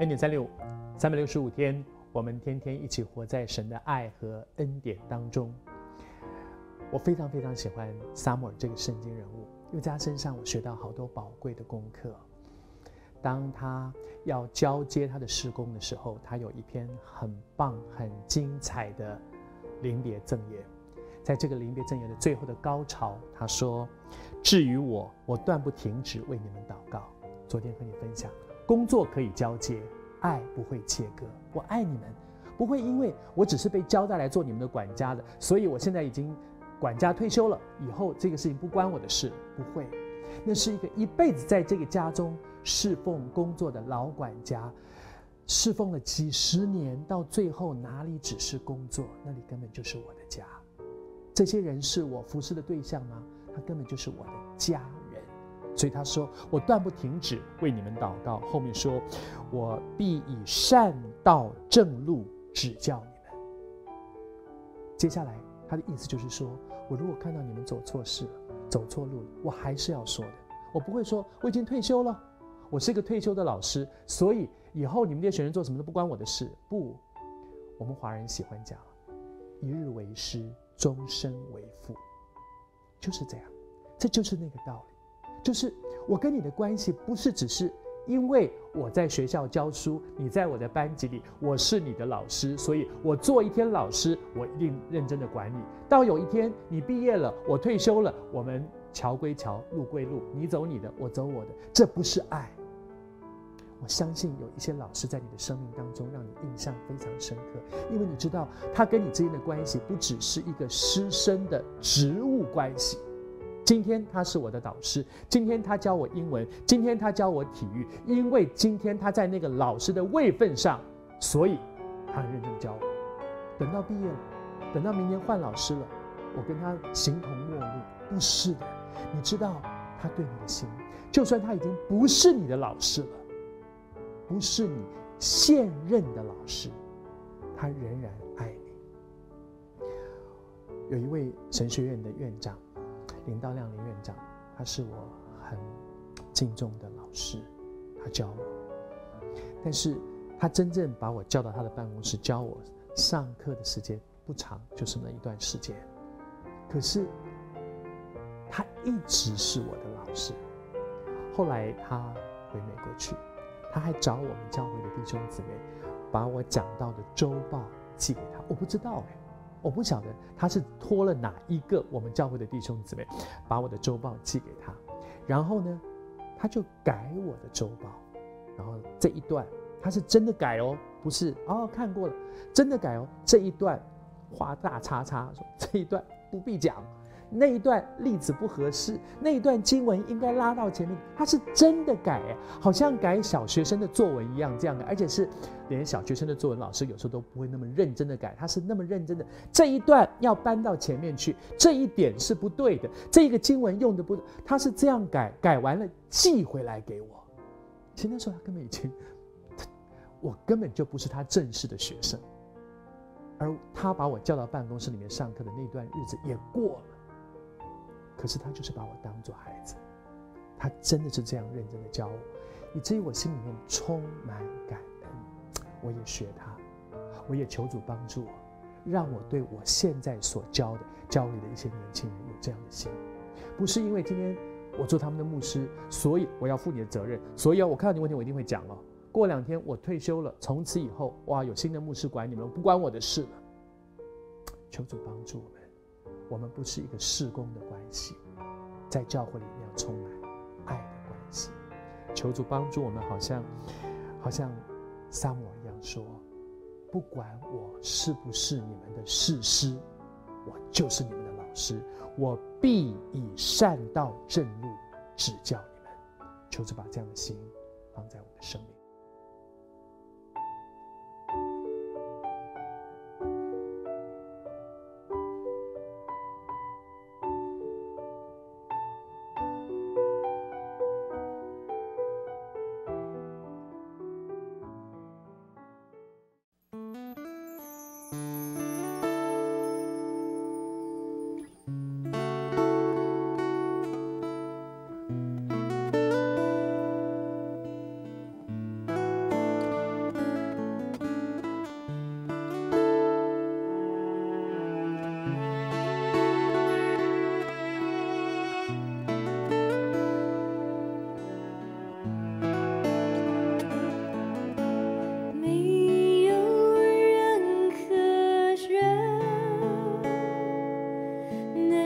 恩典365 365天，我们天天一起活在神的爱和恩典当中。我非常非常喜欢撒母耳这个圣经人物，因为在他身上我学到好多宝贵的功课。当他要交接他的事工的时候，他有一篇很棒很精彩的临别赠言。在这个临别赠言的最后的高潮，他说，至于我断不停止为你们祷告。昨天和你分享，工作可以交接，爱不会切割。我爱你们，不会因为我只是被交代来做你们的管家的，所以我现在已经管家退休了，以后这个事情不关我的事。不会，那是一个一辈子在这个家中侍奉工作的老管家，侍奉了几十年，到最后哪里只是工作，那里根本就是我的家。这些人是我服侍的对象吗？他根本就是我的家人。所以他说，我断不停止为你们祷告。后面说，我必以善道正路指教你们。接下来他的意思就是说，我如果看到你们走错事了，走错路了，我还是要说的。我不会说我已经退休了，我是一个退休的老师，所以以后你们这些学生做什么都不关我的事。不，我们华人喜欢讲一日为师，终身为父，就是这样。这就是那个道理，就是我跟你的关系不是只是因为我在学校教书，你在我的班级里，我是你的老师，所以我做一天老师，我一定认真的管你。到有一天你毕业了，我退休了，我们桥归桥，路归路，你走你的，我走我的，这不是爱。我相信有一些老师在你的生命当中让你印象非常深刻，因为你知道他跟你之间的关系不只是一个师生的职务关系。今天他是我的导师，今天他教我英文，今天他教我体育，因为今天他在那个老师的位分上，所以他很认真教我。等到毕业了，等到明年换老师了，我跟他形同陌路，不是的。你知道他对你的心，就算他已经不是你的老师了，不是你现任的老师，他仍然爱你。有一位神学院的院长林道亮林院长，他是我很敬重的老师，他教我，但是他真正把我叫到他的办公室教我，上课的时间不长，就是那一段时间。可是他一直是我的老师。后来他回美国去，他还找我们教会的弟兄姊妹把我讲到的周报寄给他。我不知道我不晓得他是托了哪一个我们教会的弟兄姊妹把我的周报寄给他，然后呢他就改我的周报，然后这一段他是真的改哦，不是看过了，真的改哦。这一段画大叉叉，说这一段不必讲，那一段例子不合适，那一段经文应该拉到前面。他是真的改，好像改小学生的作文一样这样改，而且是连小学生的作文老师有时候都不会那么认真的改，他是那么认真的，这一段要搬到前面去，这一点是不对的，这个经文用的不对，他是这样改，改完了寄回来给我。其实那时候他根本已经，我根本就不是他正式的学生，而他把我叫到办公室里面上课的那段日子也过了。可是他就是把我当作孩子，他真的是这样认真的教我，以至于我心里面充满感恩。我也学他，我也求主帮助我，让我对我现在所教里的一些年轻人有这样的心。不是因为今天我做他们的牧师，所以我要负你的责任，所以我看到你问题我一定会讲哦。过2天我退休了，从此以后有新的牧师管你们，不关我的事了。求主帮助我们。我们不是一个事工的关系，在教会里面要充满爱的关系。求主帮助我们，好像撒母耳一样说，不管我是不是你们的士师，我就是你们的老师，我必以善道正路指教你们。求主把这样的心放在我们的生命。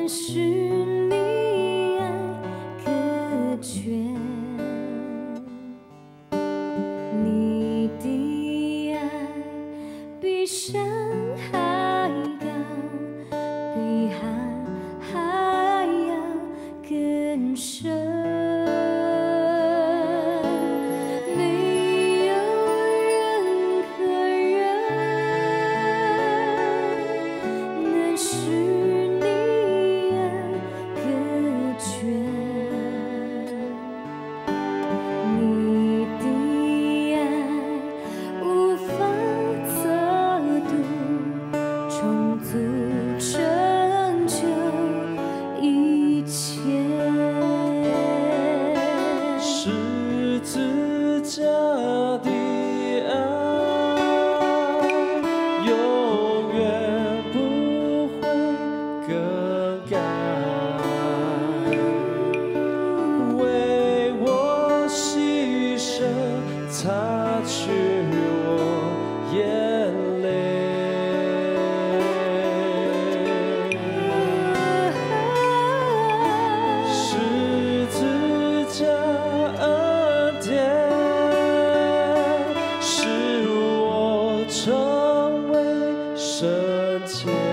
是你爱隔绝，你的爱比山还高，比海还要更深。没有任何人能使你爱隔绝，你的爱无法测度，充足成就一切。 十字架的爱，永远不会更改，为我牺牲，擦去我眼泪。十字架恩典，使我成为圣洁。